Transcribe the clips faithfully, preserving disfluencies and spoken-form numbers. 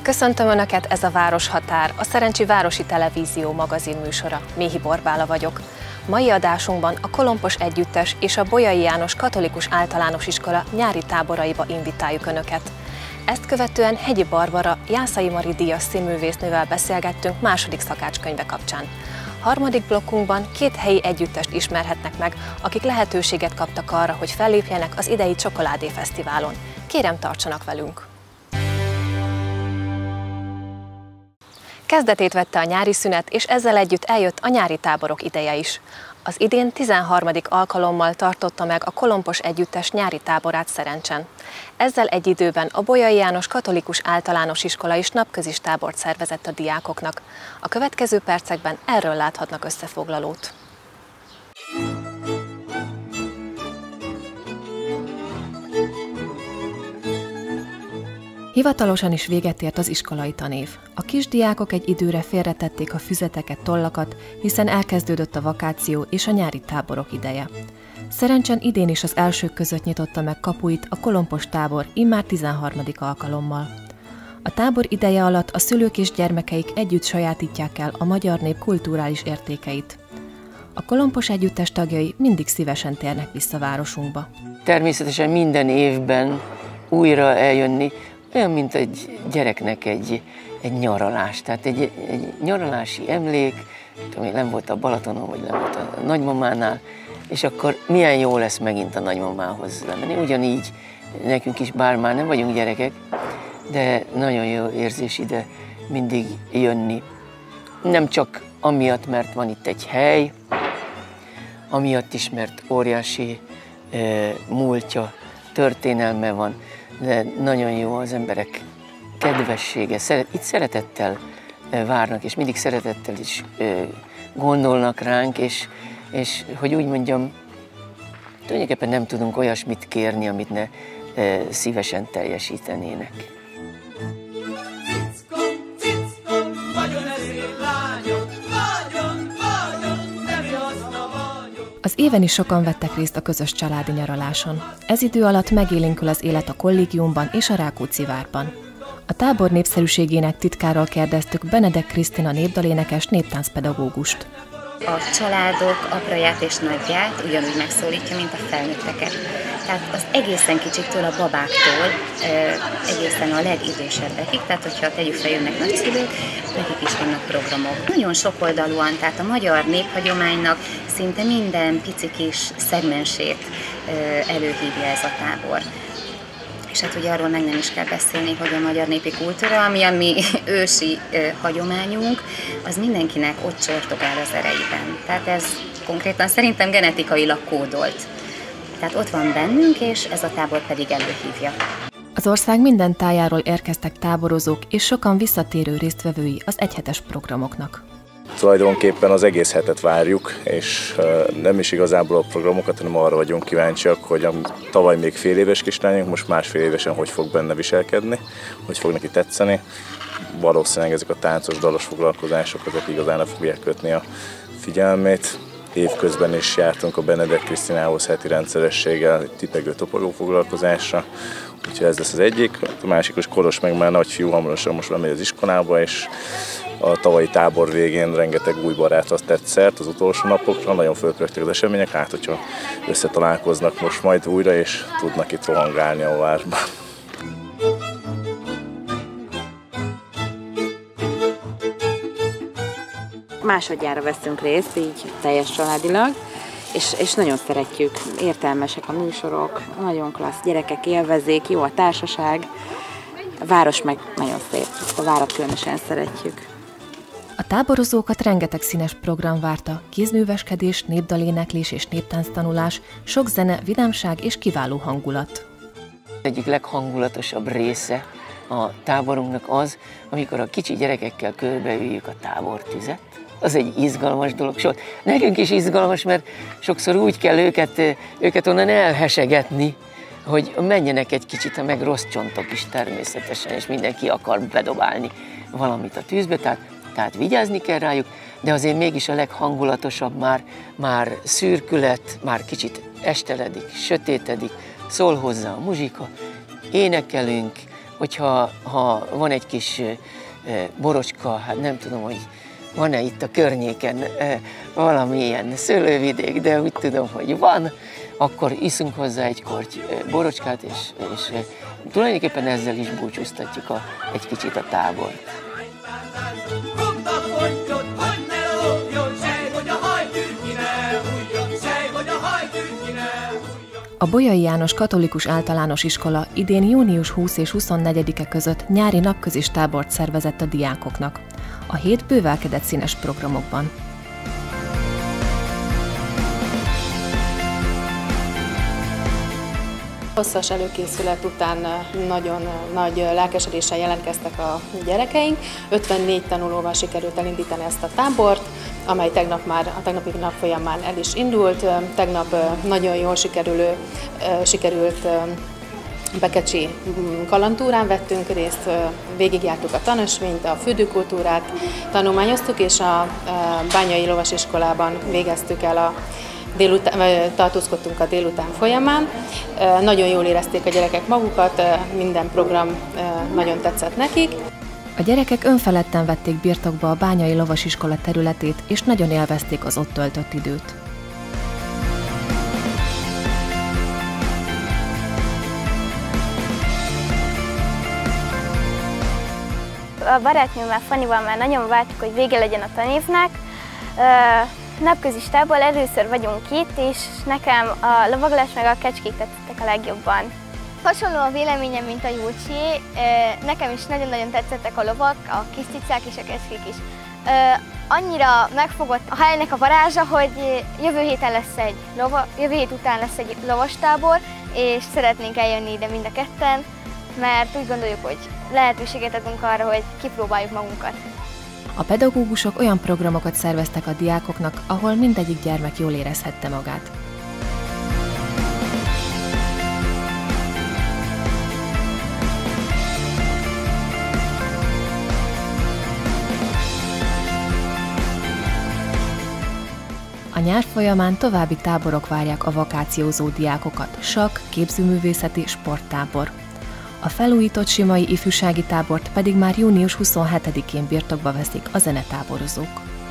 Köszöntöm Önöket, ez a Városhatár, a Szerencsi Városi Televízió magazin műsora. Méhi Borbála vagyok. Mai adásunkban a Kolompos Együttes és a Bolyai János Katolikus Általános Iskola nyári táboraiba invitáljuk Önöket. Ezt követően Hegyi Barbara Jászai Mari díjas színművésznővel beszélgettünk második szakácskönyve kapcsán. Harmadik blokkunkban két helyi együttest ismerhetnek meg, akik lehetőséget kaptak arra, hogy fellépjenek az idei Csokoládé Fesztiválon. Kérem, tartsanak velünk! Kezdetét vette a nyári szünet, és ezzel együtt eljött a nyári táborok ideje is. Az idén tizenharmadik alkalommal tartotta meg a Kolompos Együttes nyári táborát Szerencsen. Ezzel egy időben a Bolyai János Katolikus Általános Iskola is napközis tábort szervezett a diákoknak. A következő percekben erről láthatnak összefoglalót. Hivatalosan is véget ért az iskolai tanév. A kisdiákok egy időre félretették a füzeteket, tollakat, hiszen elkezdődött a vakáció és a nyári táborok ideje. Szerencsen idén is az elsők között nyitotta meg kapuit a Kolompos tábor immár tizenharmadik alkalommal. A tábor ideje alatt a szülők és gyermekeik együtt sajátítják el a magyar nép kulturális értékeit. A Kolompos Együttes tagjai mindig szívesen térnek vissza városunkba. Természetesen minden évben újra eljönni, olyan, mint egy gyereknek egy, egy nyaralás, tehát egy, egy nyaralási emlék, tudom, nem volt a Balatonon, vagy nem volt a nagymamánál, és akkor milyen jó lesz megint a nagymamához lemenni. Ugyanígy nekünk is, bár már nem vagyunk gyerekek, de nagyon jó érzés ide mindig jönni. Nem csak amiatt, mert van itt egy hely, amiatt is, mert óriási e, múltja, történelme van, de nagyon jó az emberek kedvessége. Itt szeretettel várnak, és mindig szeretettel is gondolnak ránk, és, és hogy úgy mondjam, tulajdonképpen nem tudunk olyasmit kérni, amit ne szívesen teljesítenének. Az éven is sokan vettek részt a közös családi nyaraláson. Ez idő alatt megélénkül az élet a kollégiumban és a Rákóczi-várban. A tábor népszerűségének titkáról kérdeztük Benedek Krisztina népdalénekes néptáncpedagógust. A családok apját és nagyját ugyanúgy megszólítja, mint a felnőtteket. Tehát az egészen kicsiktől, a babáktól egészen a legidősebbekig, tehát hogyha tegyük fel, jönnek nagyszülők, nekik is vannak programok. Nagyon sokoldalúan, tehát a magyar néphagyománynak szinte minden pici kis szegmensét előhívja ez a tábor. És hát ugye arról meg nem is kell beszélni, hogy a magyar népi kultúra, ami a mi ősi ö, hagyományunk, az mindenkinek ott csortogál az erejében. Tehát ez konkrétan szerintem genetikailag kódolt. Tehát ott van bennünk, és ez a tábor pedig előhívja. Az ország minden tájáról érkeztek táborozók, és sokan visszatérő résztvevői az egyhetes programoknak. Tulajdonképpen az egész hetet várjuk, és nem is igazából a programokat, hanem arra vagyunk kíváncsiak, hogy a tavaly még fél éves kislányunk, most másfél évesen hogy fog benne viselkedni, hogy fog neki tetszeni. Valószínűleg ezek a táncos, dalos foglalkozások, ezek igazán fogják kötni a figyelmét. Évközben is jártunk a Benedek Krisztinához heti rendszerességgel tipegő toporgó foglalkozásra, úgyhogy ez lesz az egyik. A másik, hogy Kolos meg már nagyfiú, hamarosan most bemegy az iskolába, és a tavalyi tábor végén rengeteg új barátra tett szert az utolsó napokra, nagyon fölpörögtek az események, hát hogyha összetalálkoznak most majd újra, és tudnak itt rohangálni a várban. Másodjára veszünk részt, így teljes családilag, és, és nagyon szeretjük, értelmesek a műsorok, nagyon klassz, gyerekek élvezik, jó a társaság, a város meg nagyon szép, a várat különösen szeretjük. A táborozókat rengeteg színes program várta, kézműveskedés, népdaléneklés és néptánctanulás, sok zene, vidámság és kiváló hangulat. Egyik leghangulatosabb része a táborunknak az, amikor a kicsi gyerekekkel körbeüljük a tábortüzet. Az egy izgalmas dolog. Sőt, nekünk is izgalmas, mert sokszor úgy kell őket, őket onnan elhesegetni, hogy menjenek egy kicsit, ha meg rossz csontok is természetesen, és mindenki akar bedobálni valamit a tűzbe, tehát, tehát vigyázni kell rájuk, de azért mégis a leghangulatosabb már, már szürkület, már kicsit esteledik, sötétedik, szól hozzá a muzsika, énekelünk, hogyha ha van egy kis borocska, hát nem tudom, hogy van-e itt a környéken valamilyen szőlővidék, de úgy tudom, hogy van, akkor iszunk hozzá egy korty borocskát, és, és tulajdonképpen ezzel is búcsúztatjuk a, egy kicsit a tábort. A Bolyai János Katolikus Általános Iskola idén június huszadika és huszonnegyedike között nyári napközis tábort szervezett a diákoknak. A hét bővelkedett színes programokban. Hosszas előkészület után nagyon nagy lelkesedéssel jelentkeztek a gyerekeink. ötvennégy tanulóval sikerült elindítani ezt a tábort, amely tegnap már a tegnapi nap folyamán el is indult. Tegnap nagyon jól sikerülő, sikerült Bekecsi kalandtúrán vettünk részt, végigjártuk a tanösvényt, a fürdőkultúrát tanulmányoztuk, és a Bányai Lovasiskolában végeztük el a Délután, tartózkodtunk a délután folyamán. Nagyon jól érezték a gyerekek magukat, minden program nagyon tetszett nekik. A gyerekek önfeledten vették birtokba a Bányai Lovasiskola területét, és nagyon élvezték az ott töltött időt. A barátnőmmel, Fannival már nagyon vártuk, hogy vége legyen a tanévnek. Napközis tábor, először vagyunk itt, és nekem a lovaglás meg a kecskék tetszettek a legjobban. Hasonló a véleményem, mint a Júlcsié. Nekem is nagyon-nagyon tetszettek a lovak, a kis cicák és a kecskék is. Annyira megfogott a helynek a varázsa, hogy jövő héten lesz egy lova, jövő hét után lesz egy lovastábor, és szeretnénk eljönni ide mind a ketten, mert úgy gondoljuk, hogy lehetőséget adunk arra, hogy kipróbáljuk magunkat. A pedagógusok olyan programokat szerveztek a diákoknak, ahol mindegyik gyermek jól érezhette magát. A nyár folyamán további táborok várják a vakációzó diákokat, sakk, képzőművészeti, sporttábor. A felújított simai ifjúsági tábort pedig már június huszonhetedikén birtokba veszik a zenetáborozók.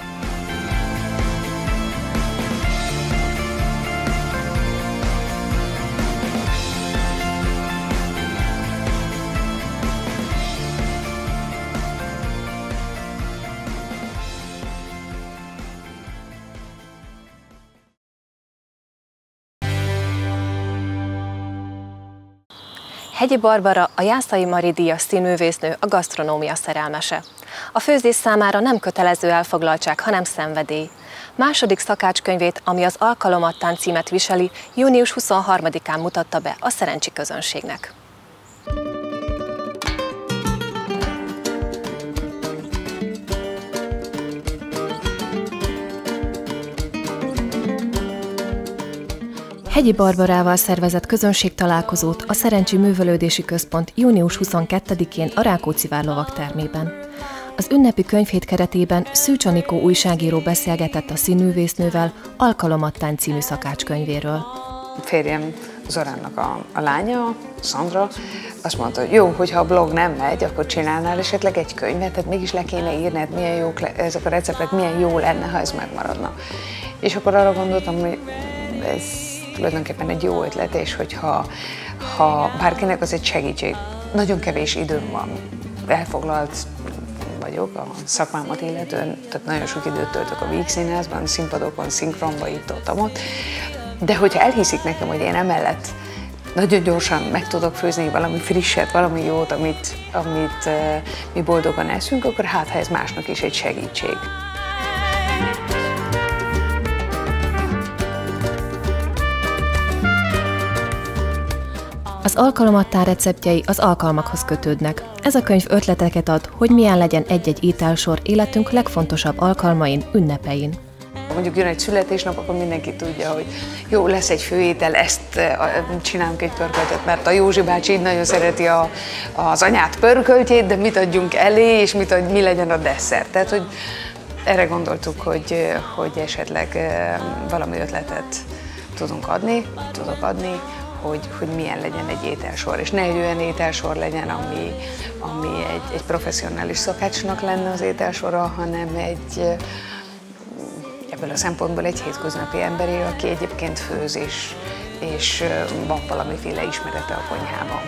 Hegyi Barbara, a Jászai Mari díjas színművésznő, a gasztronómia szerelmese. A főzés számára nem kötelező elfoglaltság, hanem szenvedély. Második szakácskönyvét, ami az Alkalomattán címet viseli, június huszonharmadikán mutatta be a szerencsi közönségnek. Hegyi Barbarával szervezett közönségtalálkozót a Szerencsi Művelődési Központ június huszonkettedikén a Rákóczi-vár lovagtermében. Az ünnepi könyvhét keretében Szűcs Anikó újságíró beszélgetett a színművésznővel Alkalomattán című szakácskönyvéről. Férjem Zoránnak a, a lánya, Szandra, azt mondta, hogy jó, hogyha a blog nem megy, akkor csinálnál esetleg egy könyvet, tehát mégis le kéne írned, milyen jók le, ezek a receptek, milyen jó lenne, ha ez megmaradna. És akkor arra gondoltam, hogy ez tulajdonképpen egy jó ötlet, és hogyha ha bárkinek az egy segítség, nagyon kevés időm van, elfoglalt vagyok a szakmámat illetően, tehát nagyon sok időt töltök a Víg Színházban, színpadokon, szinkronba, itt ott, ott. De hogyha elhiszik nekem, hogy én emellett nagyon gyorsan meg tudok főzni valami frisset, valami jót, amit, amit uh, mi boldogan eszünk, akkor hát ha ez másnak is egy segítség. Az Alkalomattán receptjei az alkalmakhoz kötődnek. Ez a könyv ötleteket ad, hogy milyen legyen egy-egy ételsor életünk legfontosabb alkalmain, ünnepein. Mondjuk jön egy születésnap, akkor mindenki tudja, hogy jó, lesz egy főétel, ezt csinálunk egy pörköltet, mert a Józsi bácsi így nagyon szereti a, az anyát pörköltjét, de mit adjunk elé, és mit ad, mi legyen a desszert. Tehát, hogy erre gondoltuk, hogy, hogy esetleg valami ötletet tudunk adni, tudok adni, hogy, hogy milyen legyen egy ételsor, és ne egy olyan ételsor legyen, ami, ami egy, egy professzionális szakácsnak lenne az ételsora, hanem egy ebből a szempontból egy hétköznapi emberé, aki egyébként főz, és, és van valamiféle ismerete a konyhában.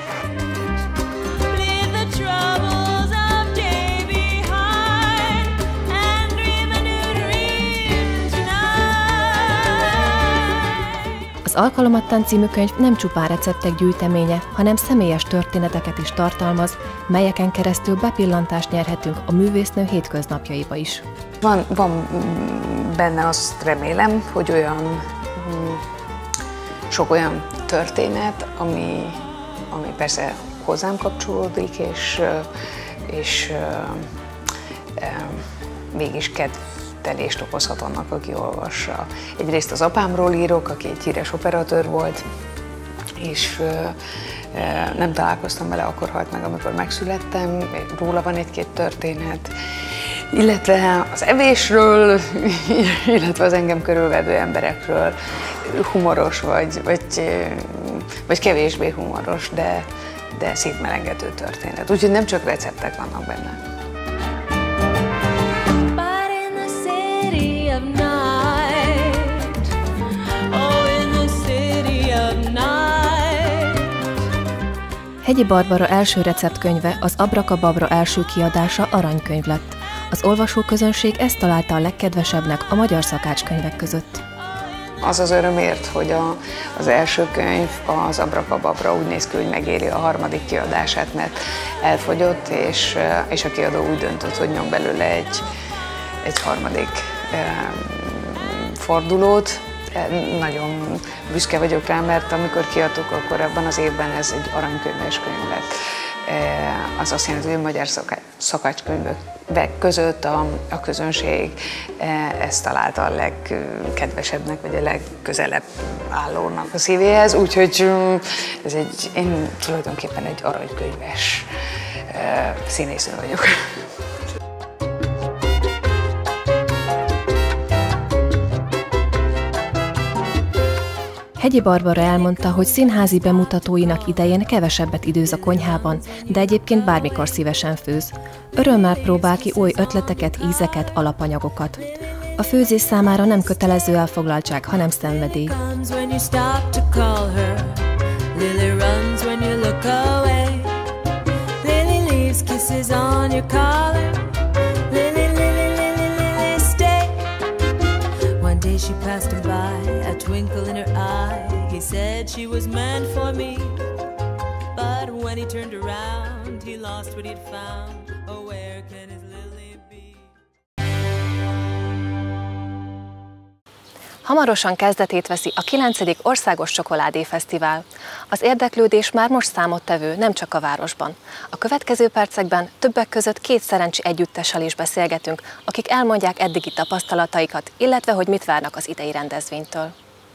Az Alkalomattán című könyv nem csupán receptek gyűjteménye, hanem személyes történeteket is tartalmaz, melyeken keresztül bepillantást nyerhetünk a művésznő hétköznapjaiba is. Van, van benne, azt remélem, hogy olyan sok olyan történet, ami, ami persze hozzám kapcsolódik, és, és e, mégis kedvelést okozhat annak, aki olvassa. Egyrészt az apámról írok, aki egy híres operatőr volt, és e, nem találkoztam vele, akkor halt meg, amikor megszülettem, róla van egy-két történet, illetve az evésről, illetve az engem körülvevő emberekről, humoros vagy, vagy, vagy kevésbé humoros, de, de szétmelengető történet. Úgyhogy nem csak receptek vannak benne. Hegyi Barbara első receptkönyve, az Abrakababra első kiadása aranykönyv lett. Az olvasóközönség ezt találta a legkedvesebbnek a magyar szakácskönyvek között. Az az örömért, hogy a, az első könyv, az Abrakababra úgy néz ki, hogy megéri a harmadik kiadását, mert elfogyott, és, és a kiadó úgy döntött, hogy nyom belőle egy, egy harmadik um, fordulót. Nagyon büszke vagyok rá, mert amikor kiadtuk, akkor ebben az évben ez egy aranykönyves könyv lett. Az azt jelenti, hogy a magyar szakácskönyvek között a, a közönség ezt találta a legkedvesebbnek, vagy a legközelebb állónak a szívéhez, úgyhogy ez egy, én tulajdonképpen egy aranykönyves színésznő vagyok. Hegyi Barbara elmondta, hogy színházi bemutatóinak idején kevesebbet időz a konyhában, de egyébként bármikor szívesen főz. Örömmel próbál ki új ötleteket, ízeket, alapanyagokat. A főzés számára nem kötelező elfoglaltság, hanem szenvedély. She passed him by, a twinkle in her eye. He said she was meant for me. But when he turned around, he lost what he'd found. Oh, where can his lily be? Hamarosan kezdetét veszi a kilencedik Országos Csokoládéfesztivál. Az érdeklődés már most számottevő, nem csak a városban. A következő percekben többek között két szerencsi együttessel is beszélgetünk, akik elmondják eddigi tapasztalataikat, illetve hogy mit várnak az idei rendezvénytől.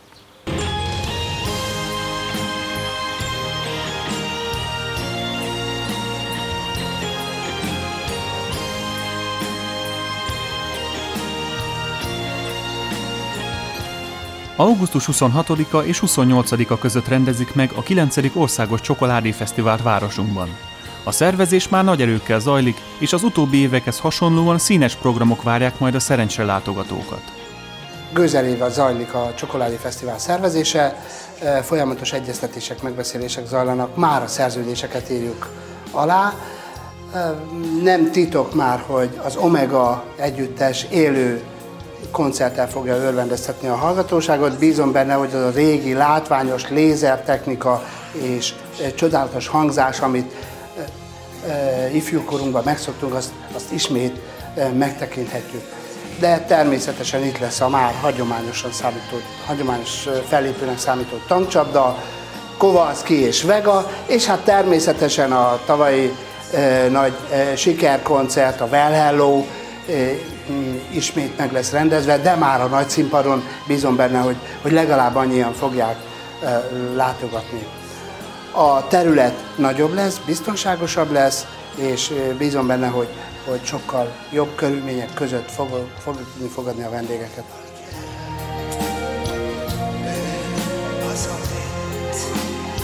augusztus huszonhatodika és huszonnyolcadika között rendezik meg a kilencedik Országos Csokoládéfesztivált városunkban. A szervezés már nagy erőkkel zajlik, és az utóbbi évekhez hasonlóan színes programok várják majd a szerencsre látogatókat. Gőzelével zajlik a Csokoládéfesztivál szervezése, folyamatos egyeztetések, megbeszélések zajlanak, már a szerződéseket írjuk alá. Nem titok már, hogy az Omega együttes élő koncerttel fogja örvendeztetni a hallgatóságot. Bízom benne, hogy az a régi, látványos lézertechnika és csodálatos hangzás, amit ifjúkorunkban megszoktunk, azt, azt ismét megtekinthetjük. De természetesen itt lesz a már hagyományosan számító, hagyományos fellépőnek számító tankcsapda, Kowalski és Vega, és hát természetesen a tavalyi eh, nagy eh, sikerkoncert, a Well Hello, eh, ismét meg lesz rendezve, de már a nagy színpadon bízom benne, hogy, hogy legalább annyian fogják eh, látogatni. A terület nagyobb lesz, biztonságosabb lesz, és bízom benne, hogy, hogy sokkal jobb körülmények között fogjuk fog tudni fogadni a vendégeket.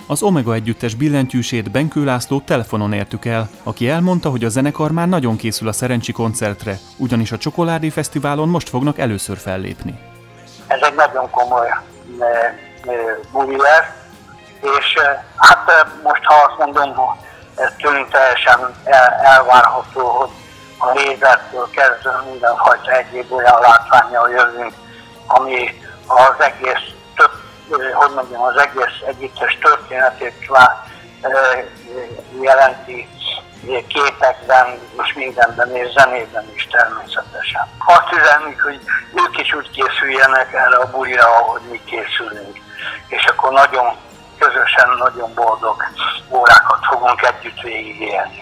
Az Omega együttes billentyűsét, Benkő Lászlót telefonon értük el, aki elmondta, hogy a zenekar már nagyon készül a Szerencsi koncertre, ugyanis a Csokoládé Fesztiválon most fognak először fellépni. Ez egy nagyon komoly buli lesz, és hát most ha azt mondom, hogy ez tőlünk teljesen el, elvárható, hogy a lézertől kezdve mindenfajta egyéb olyan látvánnyal jövünk, ami az egész több, hogy mondjam, az egész együttes történetét jelenti képekben és mindenben és zenében is természetesen. Azt üzenjük, hogy ők is úgy készüljenek erre a bulira, ahogy mi készülünk. És akkor nagyon közösen, nagyon boldog órákat fogunk együtt végigélni.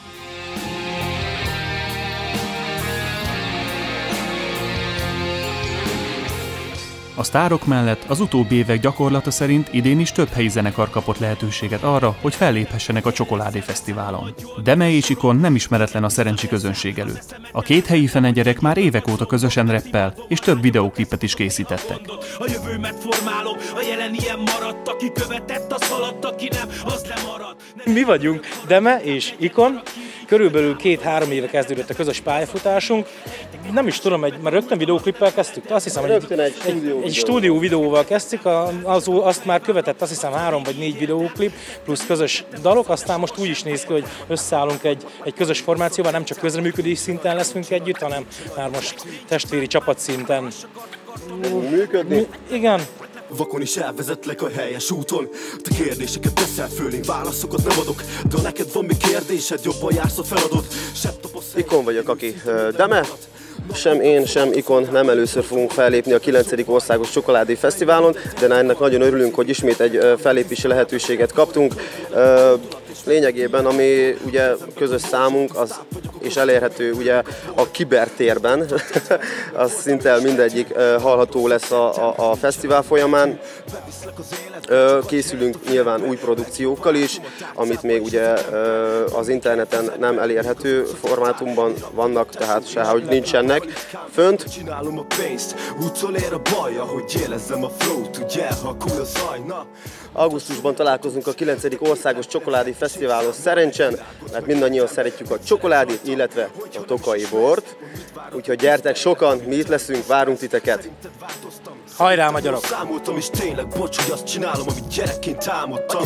A sztárok mellett az utóbbi évek gyakorlata szerint idén is több helyi zenekar kapott lehetőséget arra, hogy felléphessenek a Csokoládé Fesztiválon. Deme és Ikon nem ismeretlen a Szerencsi közönség előtt. A két helyi fenegyerek már évek óta közösen rappel, és több videóklipet is készítettek. A jövőmet formálom, a jelen ilyen maradt, aki követett, az haladt, aki nem, az lemaradt. Mi vagyunk Deme és Ikon. Körülbelül két-három éve kezdődött a közös pályafutásunk. Nem is tudom, egy, már rögtön videóklippel kezdtük? Azt hiszem, egy, egy, egy, stúdió egy stúdió videóval kezdtük, az, azt már követett azt hiszem három vagy négy videóklip, plusz közös dalok, aztán most úgy is néz ki, hogy összeállunk egy, egy közös formációval, nem csak közreműködés szinten leszünk együtt, hanem már most testvéri csapatszinten. Működni? Igen. Vakon is elvezetlek a helyes úton. Te kérdéseket teszel főlénk, válaszokat nem adok. De ha neked van még kérdésed, jobban jársz a feladat. Ikon vagyok, aki Deme. Sem én, sem Ikon nem először fogunk fellépni a kilencedik Országos Csokoládé Fesztiválon, de ennek nagyon örülünk, hogy ismét egy fellépési lehetőséget kaptunk. Lényegében, ami ugye közös számunk, az, és elérhető ugye a kibertérben, az szinte mindegyik hallható lesz a, a, a fesztivál folyamán. Készülünk nyilván új produkciókkal is, amit még ugye az interneten nem elérhető formátumban vannak, tehát sehogy nincsenek fönt. Csinálom a pénzt, úton ér a baj, ahogy élezzem a flow-t, ugye elhakul a zajna. Augusztusban találkozunk a kilencedik Országos Csokoládé Fesztiválon Szerencsen, mert mindannyian szeretjük a csokoládét, illetve a tokai bort. Úgyhogy gyertek sokan, mi itt leszünk, várunk titeket. Hajrá, magyarok! Számoltam és tényleg bocs, hogy azt csinálom, amit gyerekként álmodtam.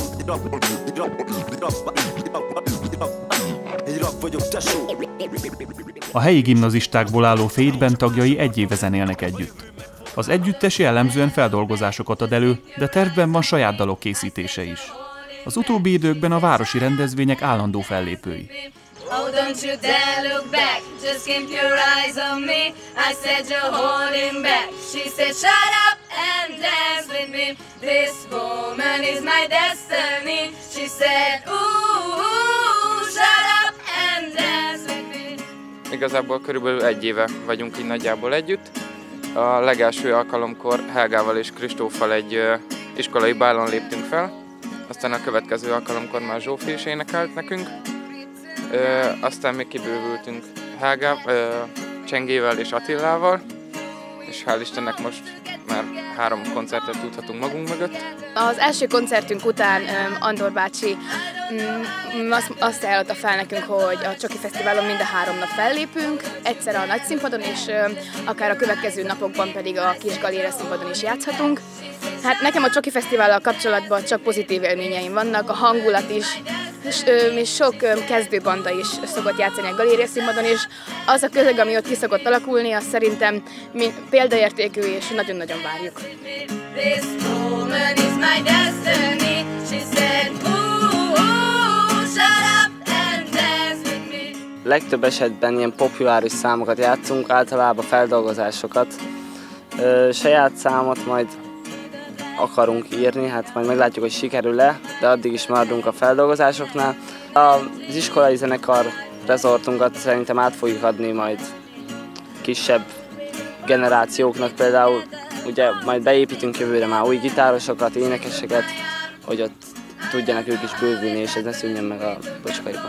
Egy rap vagyok, tesó. A helyi gimnazistákból álló Fade tagjai egy éve zenélnek együtt. Az együttes jellemzően feldolgozásokat ad elő, de tervben van saját dalok készítése is. Az utóbbi időkben a városi rendezvények állandó fellépői. Oh, don't you dare look back, just keep your eyes on me. I said you're holding back. She said shut up and dance with me. This woman is my destiny. She said ooh, ooh, shut up and dance with me. Igazából körülbelül egy éve vagyunk így nagyjából együtt. A legelső alkalomkor Helgával és Kristóffal egy iskolai bálon léptünk fel. Aztán a következő alkalomkor már Zsófi is énekelt nekünk. Ö, aztán még kibővültünk Helgá, ö, Csengével és Attilával, és hál' Istennek most már három koncertet tudhatunk magunk mögött. Az első koncertünk után Andor bácsi azt, azt ajánlotta fel nekünk, hogy a Csoki Fesztiválon mind a három nap fellépünk, egyszer a nagy színpadon, és akár a következő napokban pedig a kis galéria színpadon is játszhatunk. Hát nekem a Csoki Fesztivállal kapcsolatban csak pozitív élményeim vannak, a hangulat is, és, és sok kezdőbanda is szokott játszani a galéria színpadon, és az a közeg, ami ott ki szokott alakulni, az szerintem példaértékű, és nagyon-nagyon várjuk. Legtöbb esetben ilyen populáris számokat játszunk, általában feldolgozásokat. Ö, saját számot majd akarunk írni, hát majd meglátjuk, hogy sikerül-e, de addig is maradunk a feldolgozásoknál. Az iskolai zenekar rezortunkat szerintem át fogjuk adni majd kisebb generációknak, például ugye majd beépítünk jövőre már új gitárosokat, énekeseket, hogy ott tudjanak ők is bővülni, és ez ne szűnjön meg a bocskaiba.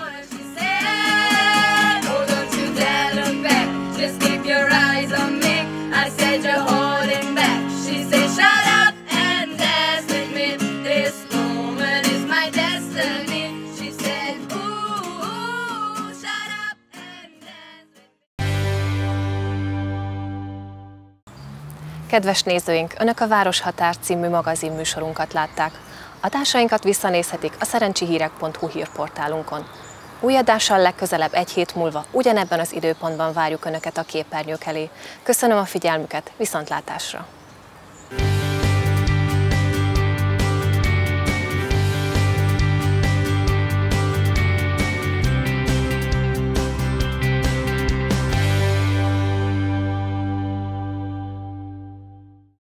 Kedves nézőink, Önök a Városhatár című magazinműsorunkat látták. Adásainkat visszanézhetik a szerencsihírek pont hu hírportálunkon. Új adással legközelebb egy hét múlva ugyanebben az időpontban várjuk Önöket a képernyők elé. Köszönöm a figyelmüket, viszontlátásra!